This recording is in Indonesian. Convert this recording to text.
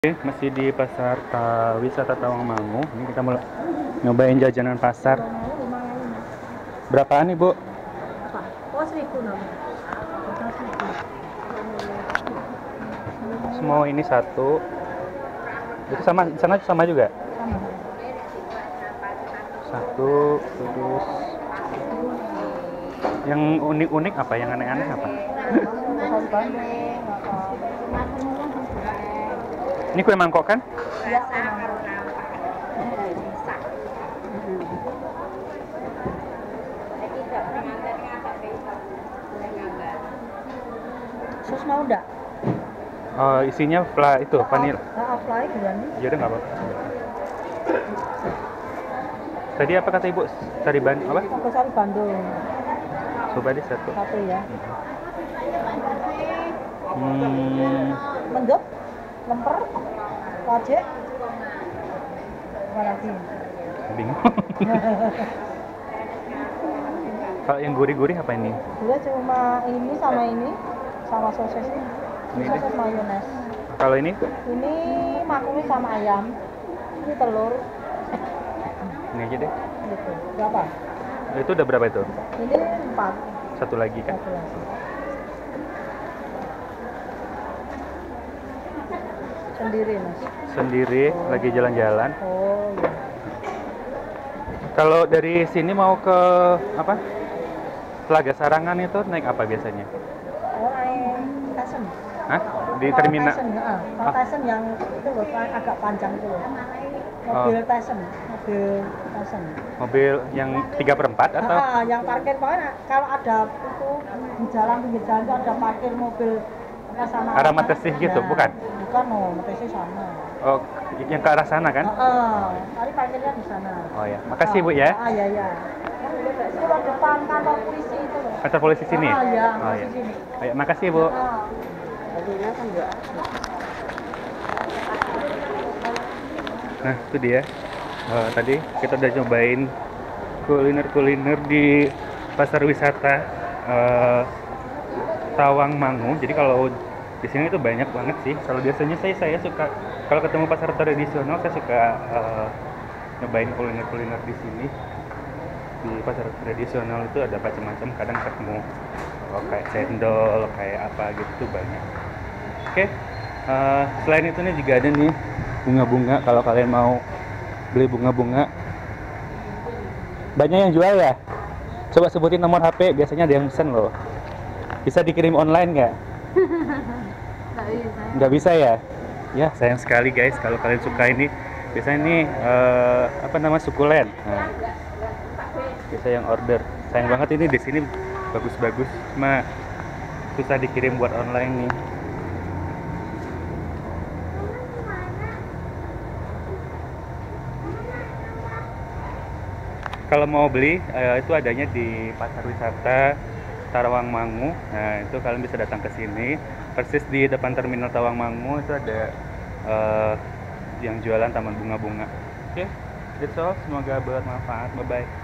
Oke, masih di pasar wisata Tawangmangu. Ini kita mau nyobain jajanan pasar. Berapaan nih, Bu? Apa? Oh, 1.000 namanya. Semua ini satu. Itu sama, di sana sama juga? Sama. Satu, terus yang unik-unik apa? Yang aneh-aneh apa? Saus Bandung. Ini kue mangkok kan? Ya, sus mau enggak? Isinya itu vanilla. Fly gimana? Ya udah nggak apa-apa. Tadi apa kata Ibu? Sari Bandung apa? Aku Sari Bandung. Coba deh satu. Satu ya. Hmm, Mendut, lemper, wajik. Apa lagi? bingung. Kalau yang gurih-gurih apa ini? Gue cuma ini sama sosis ini. Ini Sosis mayones. Kalau ini? Ini makumi sama ayam. Ini telur. Ini aja deh. Gitu. Berapa? Itu udah berapa itu? Ini 4. Satu lagi kan? Satu lagi. Sendiri mas. Sendiri, lagi jalan-jalan. Oh iya. Kalau dari sini mau ke apa? Telaga Sarangan itu naik apa biasanya? Oh Tyson. Hah? Di terminal? Kalau Tyson yang itu loh agak panjang itu loh. Mobil Tyson. Mobil yang 3/4 atau? Yang parkir pokoknya kalau ada itu di jalan pinggir jalan itu ada parkir mobil apa sama. Arah Matesih gitu, bukan? Bukan, Matesih sana. Oh, yang ke arah sana kan? Tadi parkirnya di sana. Oh ya, makasih Bu ya. Iya. Itu loh depan kantor polisi itu loh. Kantor polisi sini? Iya, Oh ya. sini. Oh, ya, makasih Bu. Tadinya kan enggak. Nah, itu dia. Tadi kita udah nyobain kuliner-kuliner di pasar wisata Tawangmangu. Jadi kalau di sini itu banyak banget sih. Kalau biasanya saya suka kalau ketemu pasar tradisional saya suka nyobain kuliner-kuliner di sini. Di pasar tradisional itu ada macam-macam. Kadang ketemu kayak cendol, kayak apa gitu banyak. Oke. Selain itu nih juga ada nih bunga-bunga. Kalau kalian mau beli bunga-bunga, banyak yang jual ya. Coba sebutin nomor HP, biasanya ada yang pesen loh. Bisa dikirim online nggak? Nggak bisa ya? Ya sayang sekali guys, kalau kalian suka ini. Biasanya ini sukulen. Nah, bisa yang order. Sayang banget ini di sini bagus-bagus, cuma susah dikirim buat online nih. Kalau mau beli itu adanya di pasar wisata Tawangmangu. Nah, itu kalian bisa datang ke sini. Persis di depan terminal Tawangmangu itu ada yang jualan taman bunga-bunga. Oke, that's all. Semoga bermanfaat. Bye bye.